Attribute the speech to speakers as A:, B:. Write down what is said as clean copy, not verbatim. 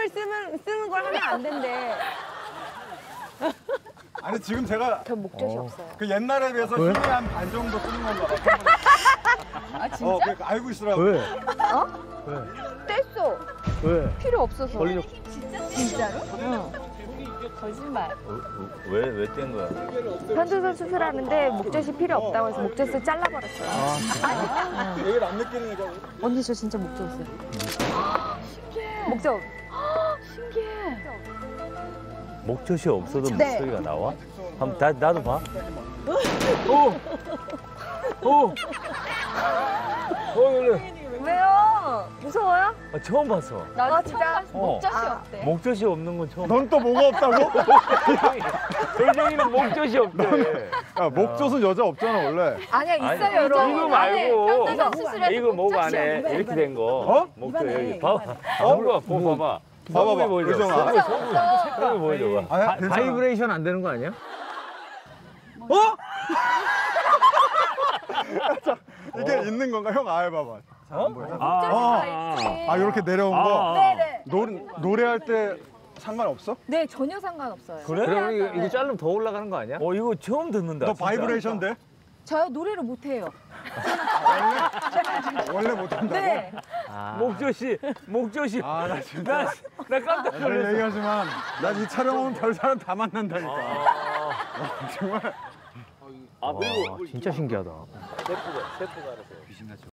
A: 힘을 쓰는 걸 하면 안 된대.
B: 아니 지금 제가
A: 전 목젖이 없어요.
B: 그 옛날에 비해서 힘이 한 반 정도 쓰는 건가 봐.
A: 아 진짜?
B: 그러니까 알고 있으라고.
C: 왜?
A: 어?
C: 왜?
A: 뗐어.
C: 왜?
A: 필요 없어서.
C: 권리적.
A: 진짜로? 응. 거짓말.
D: 왜 뗀 거야?
A: 편도선 수술하는데 목젖이 필요 없다고 해서 목젖을 잘라버렸어요.
B: 얘를 안 느끼는 애가.
A: 언니 저 진짜 목젖 있어요. 신기해. 목젖. 신기해.
D: 목젖이 없어도
A: 네.
D: 목소리가 나와? 한번 나도 봐. 그래.
A: 왜요? 무서워요?
D: 처음 봤어.
A: 나도 진짜
D: 목젖이
A: 없대.
D: 목젖이 없는 건 처음.
B: 넌 또 뭐가 없다고?
D: 돌덩이는 목젖이 없대.
B: 야, 목젖은 여자 없잖아 원래.
A: 아니야
D: 아니,
A: 있어요 여러분.
D: 이거 말고
A: 편도선 수술해서
D: 이거 목 안에
A: 목젖이
D: 이렇게 된 거.
B: 어?
D: 목젖 여기 봐봐. 봐봐. 봐봐.
B: 봐봐봐,
D: 보여줘.
B: 의정아.
D: 색깔 보여줘봐.
B: 아, 괜찮아.
C: 바이브레이션 안 되는 거 아니야?
B: 이게 있는 건가? 형 아예 봐봐.
D: 아,
B: 이렇게 내려온 거.
A: 네네.
B: 노래할 때 상관없어?
A: 네 전혀 상관없어요.
D: 그래?
C: 그럼 이거 자르면 더 올라가는 거 아니야?
D: 이거 처음 듣는다.
B: 너
D: 진짜.
B: 바이브레이션 돼?
A: 저요 노래를 못해요.
B: 원래 못한다고?
A: 네.
D: 목젖이.
B: 나 진짜.
D: 나 깜짝
B: 별
D: 놀랐어.
B: 얘기하지만 난 이 촬영 오면 별 사람 다 만난다니까. 정말.
D: 그리고
C: 진짜 신기하다.
D: 세프가 알아서.